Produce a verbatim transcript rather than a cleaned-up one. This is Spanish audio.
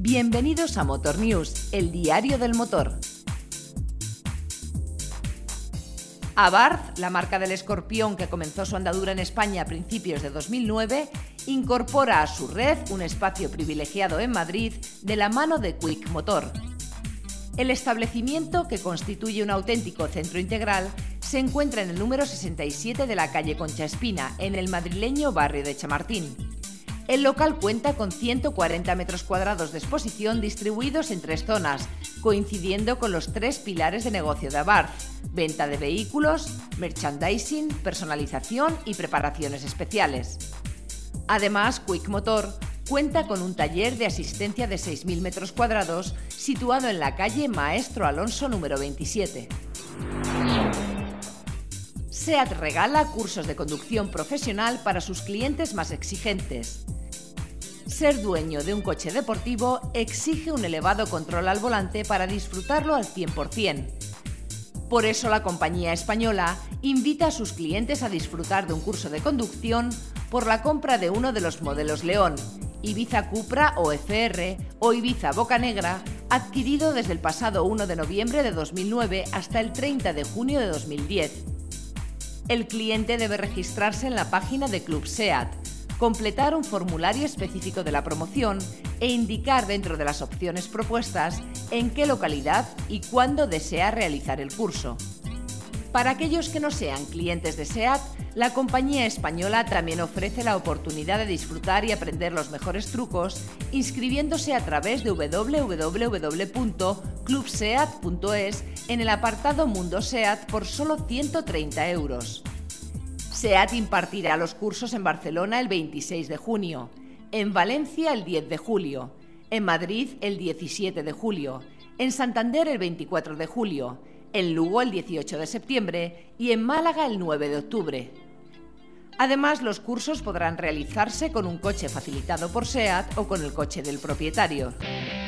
Bienvenidos a Motor News, el diario del motor. Abarth, la marca del Escorpión que comenzó su andadura en España a principios de dos mil nueve, incorpora a su red un espacio privilegiado en Madrid de la mano de Quick Motor. El establecimiento, que constituye un auténtico centro integral, se encuentra en el número sesenta y siete de la calle Concha Espina, en el madrileño barrio de Chamartín. El local cuenta con ciento cuarenta metros cuadrados de exposición distribuidos en tres zonas, coincidiendo con los tres pilares de negocio de Abarth: venta de vehículos, merchandising, personalización y preparaciones especiales. Además, Quick Motor cuenta con un taller de asistencia de seis mil metros cuadrados situado en la calle Maestro Alonso número veintisiete. SEAT regala cursos de conducción profesional para sus clientes más exigentes. Ser dueño de un coche deportivo exige un elevado control al volante para disfrutarlo al cien por cien. Por eso la compañía española invita a sus clientes a disfrutar de un curso de conducción por la compra de uno de los modelos León, Ibiza Cupra o F R o Ibiza Bocanegra, adquirido desde el pasado uno de noviembre de dos mil nueve hasta el treinta de junio de dos mil diez. El cliente debe registrarse en la página de Club SEAT, completar un formulario específico de la promoción e indicar dentro de las opciones propuestas en qué localidad y cuándo desea realizar el curso. Para aquellos que no sean clientes de SEAT, la compañía española también ofrece la oportunidad de disfrutar y aprender los mejores trucos inscribiéndose a través de doble u doble u doble u punto club seat punto es en el apartado Mundo SEAT por solo ciento treinta euros. SEAT impartirá los cursos en Barcelona el veintiséis de junio, en Valencia el diez de julio, en Madrid el diecisiete de julio, en Santander el veinticuatro de julio, en Lugo el dieciocho de septiembre y en Málaga el nueve de octubre. Además, los cursos podrán realizarse con un coche facilitado por SEAT o con el coche del propietario.